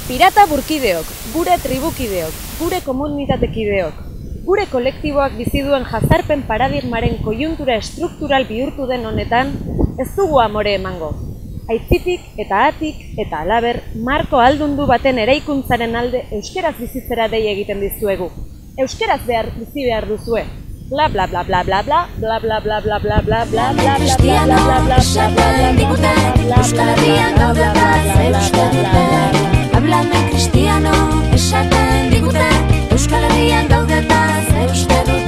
Pirata burkideok, gure tribukideok, gure komunitatekideok, gure kolektiboak bizi duen jazarpen paradigmaren koiuntura estruktural bihurtu den honetan, ez dugu amore emango. Aitzitik eta atik eta halaber, marko aldundu baten eraikuntzaren alde euskeraz bizitzera dei egiten dizuegu. Euskeraz bizi behar duzue. Bla bla bla bla bla bla bla bla bla bla bla bla bla bla Cristiano esaten digute Euskal Herrian gaudetaz euste dute Hablame cristiano esaten digute Euskal Herrian gaudetaz euste dute